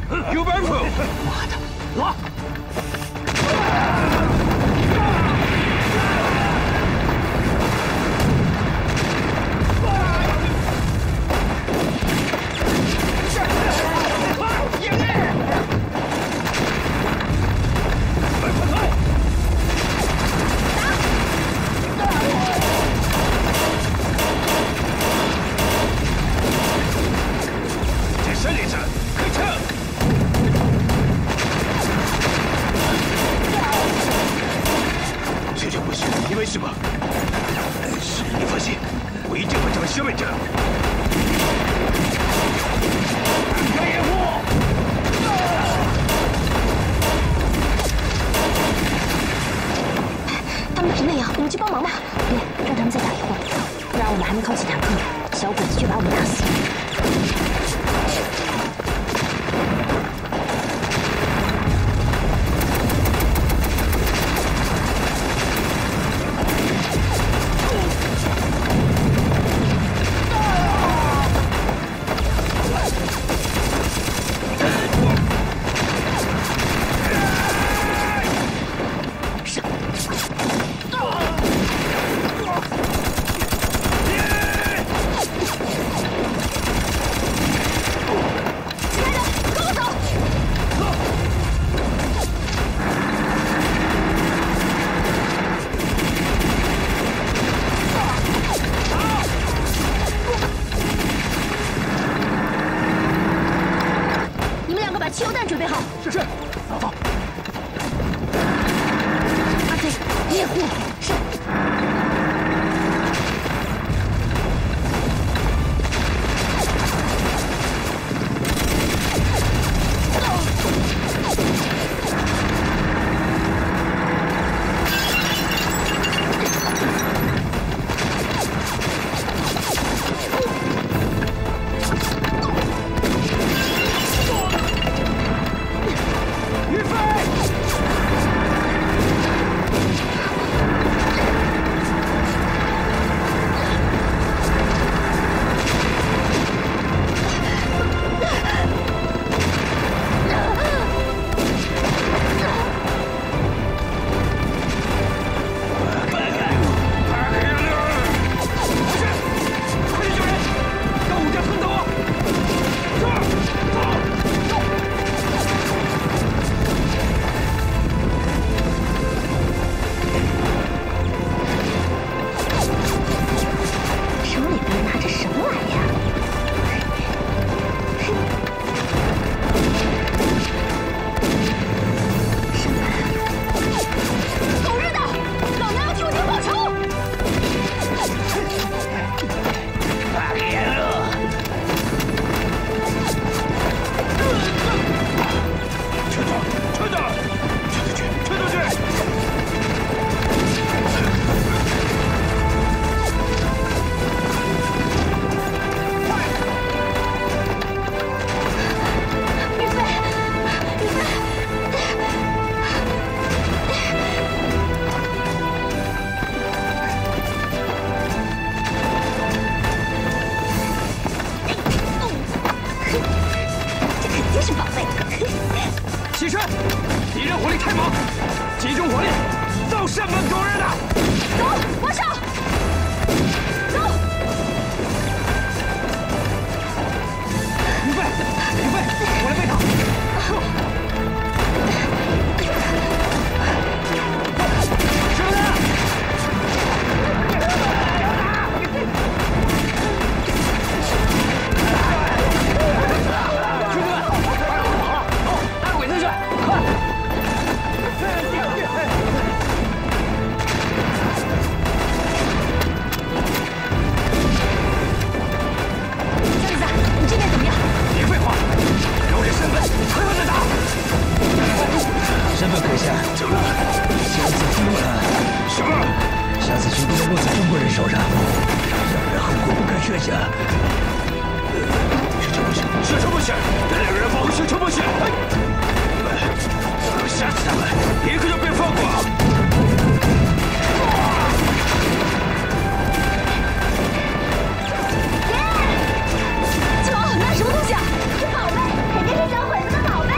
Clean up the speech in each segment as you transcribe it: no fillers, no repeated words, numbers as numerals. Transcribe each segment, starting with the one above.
有板斧！ 妈的，拉！ 什么东西啊？是宝贝，肯定是想毁了的宝贝。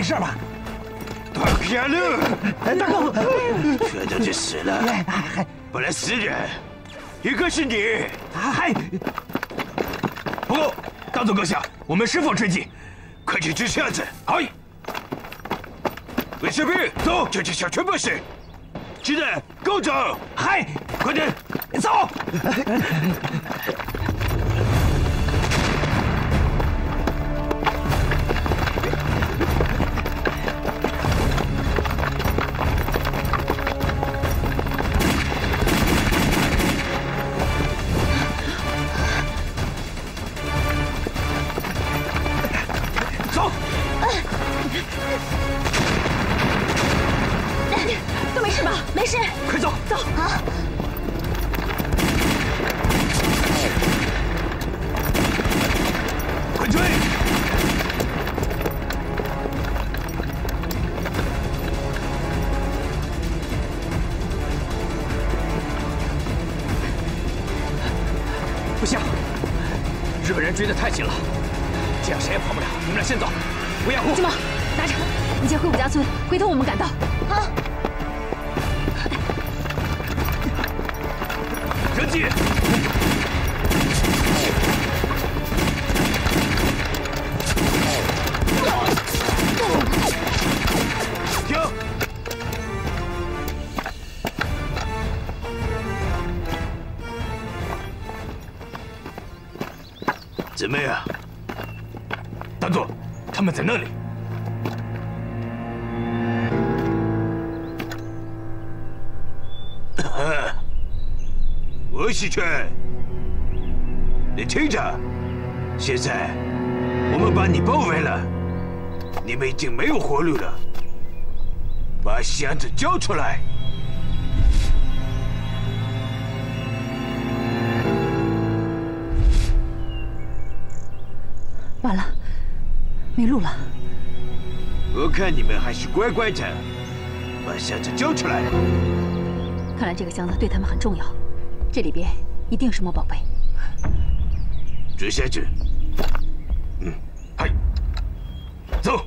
事吧？ 大骗了！ 大哥， 全都去死了！本来4人，一个是你。 嗨， 不过，大总阁下，我们是否追击？快去支箱子！嗨，卫士兵，走，这小全部是。现在，跟我走！ 嗨， 快点， 走！ 走！ 都没事吧？没事。 快走！ 走啊！ 快追！ 不行，日本人追得太紧了，这样谁也跑不了。你们俩先走，吴彦虎。 金毛，拿着，你先回武家村，回头我们赶到。啊！ 人机。停！怎么样？大佐，他们在那里。吴喜泉，你听着，现在我们把你包围了，你们已经没有活路了，把箱子交出来。 完了，没路了。 我看你们还是乖乖的把箱子交出来。 看来这个箱子对他们很重要，这里边一定有什么宝贝。 追下去。嗨，走。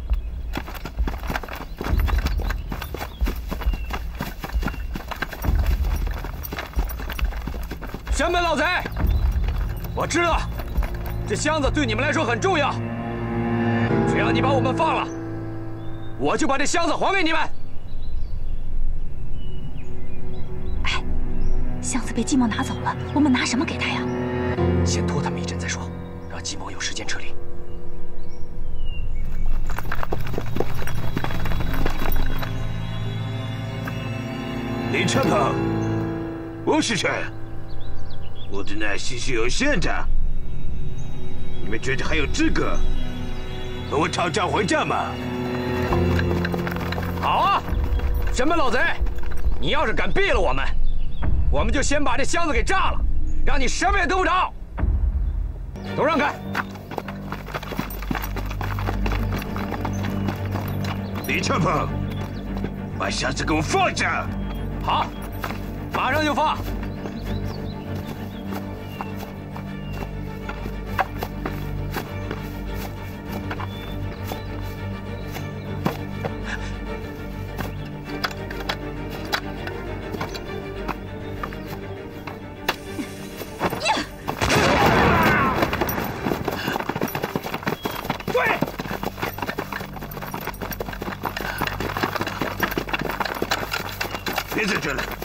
山本老贼，我知道这箱子对你们来说很重要，只要你把我们放了，我就把这箱子还给你们。 哎，箱子被季某拿走了，我们拿什么给他呀？ 先拖他们一阵再说，让季某有时间撤离。 李车鹏，吴世全，我的耐心是有限的。你们觉得还有资格和我讨价还价吗？ 好啊，山本老贼，你要是敢毙了我们，我们就先把这箱子给炸了，让你什么也得不着。都让开！ 李车鹏，把箱子给我放下！ 好，马上就放。 别在这了。